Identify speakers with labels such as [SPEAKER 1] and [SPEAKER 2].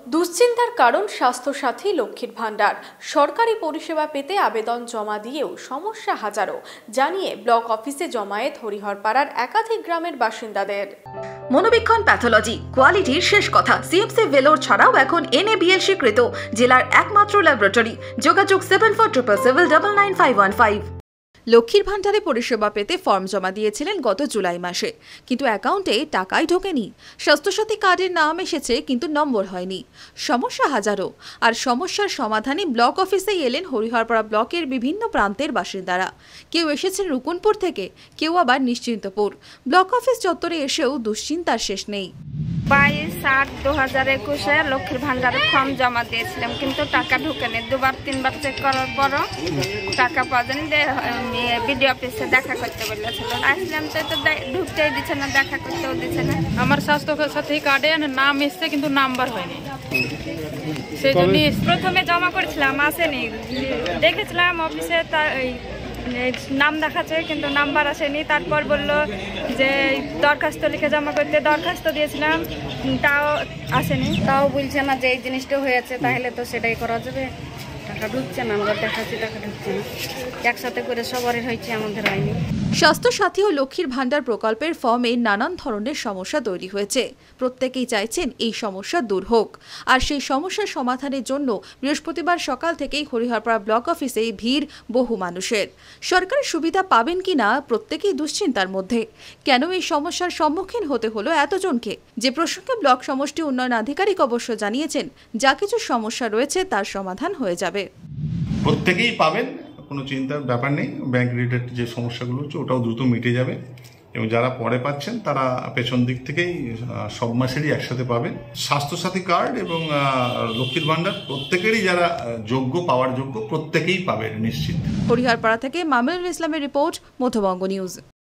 [SPEAKER 1] দুশ্চিন্তার কারণ স্বাস্থ্যসাথী লক্ষ্মীর ভাণ্ডার। সরকারি পরিষেবা পেতে আবেদন জমা দিয়েও সমস্যা হাজারো, জানিয়ে ব্লক অফিসে জমায়েত হরিহরপাড়ার একাধিক গ্রামের বাসিন্দাদের।
[SPEAKER 2] মনোবীক্ষণ প্যাথোলজি কোয়ালিটির শেষ কথা। সিএমসি ভেলোর ছাড়াও এখন NABL স্বীকৃত জেলার একমাত্র ল্যাবরেটরি। যোগাযোগ 7477999515। লক্ষ্মীর ভাণ্ডারে পরিষেবা পেতে ফর্ম জমা দিয়েছিলেন গত জুলাই মাসে, কিন্তু অ্যাকাউন্টে টাকাই ঢোকেনি। স্বাস্থ্যসাথী কার্ডের নাম এসেছে কিন্তু নম্বর হয়নি। সমস্যা হাজারো, আর সমস্যার সমাধানে ব্লক অফিসেই এলেন হরিহরপাড়া ব্লকের বিভিন্ন প্রান্তের বাসিন্দারা। কেউ এসেছেন রুকুনপুর থেকে, কেউ আবার নিশ্চিন্তপুর। ব্লক অফিস চত্বরে এসেও দুশ্চিন্তার শেষ নেই।
[SPEAKER 3] 22/8/2021 লক্ষ্মীর ভান্ডারে ফর্ম জমা দিয়েছিলাম, কিন্তু টাকা ঢুকেনি। দুবার তিনবার চেক করার পরও টাকা পাওয়া যায়নি। বিডিও অফিসে দেখা করতে বলেছিল, আসলাম তো ঢুকতেই দিচ্ছে না, দেখা করতেও দিচ্ছে না।
[SPEAKER 4] আমার স্বাস্থ্যসাথী কার্ডে নাম এসছে কিন্তু নাম্বার হয়নি, সেই জন্য
[SPEAKER 3] প্রথমে জমা করেছিলাম, আসেনি। দেখেছিলাম অফিসে নাম দেখাচ্ছে কিন্তু নাম্বার আসেনি। তারপর বললো যে দরখাস্ত লিখে জমা করতে, দরখাস্ত দিয়েছিলাম, তাও আসেনি। তাও বলছে না যে এই জিনিসটা হয়েছে, তাহলে তো সেটাই করা যাবে। টাকা ঢুকছে না, আমরা দেখাচ্ছি টাকা ঢুকছে না। একসাথে করে সবারই হয়েছে, আমাদের হয়নি।
[SPEAKER 2] স্বাস্থ্যসাথী ও লক্ষ্মীর ভাণ্ডার প্রকল্পের ফর্মে নানান ধরনের সমস্যা তৈরি হয়েছে। প্রত্যেকেই চাইছেন এই সমস্যা দূর হোক, আর সেই সমস্যার সমাধানের জন্য বৃহস্পতিবার সকাল থেকেই হরিহরপাড়া ব্লক অফিসে ভিড় বহু মানুষের। সরকারি সুবিধা পাবেন কিনা প্রত্যেকেই দুশ্চিন্তার মধ্যে। কেন এই সমস্যার সম্মুখীন হতে হলো এতজনকে, যে প্রসঙ্গে ব্লক সমষ্টি উন্নয়ন আধিকারিক অবশ্য জানিয়েছেন, যা কিছু সমস্যা রয়েছে তার সমাধান হয়ে যাবে।
[SPEAKER 5] প্রত্যেকেই পাবেন, কোনো চিন্তার ব্যাপার নেই। ব্যাংক রিলেটেড যে সমস্যাগুলো হচ্ছে ওটাও দ্রুত মিটে যাবে, এবং যারা পরে পাচ্ছেন তারা পেছন দিক থেকেই সব মাসেরই একসাথে পাবেন। স্বাস্থ্যসাথী কার্ড এবং লক্ষ্মীর ভাণ্ডার প্রত্যেকেরই, যারা যোগ্য পাওয়ার যোগ্য প্রত্যেকেই পাবেন নিশ্চিত।
[SPEAKER 2] হরিহরপাড়া থেকে মামুনুল ইসলামের রিপোর্ট, মধ্যবঙ্গ নিউজ।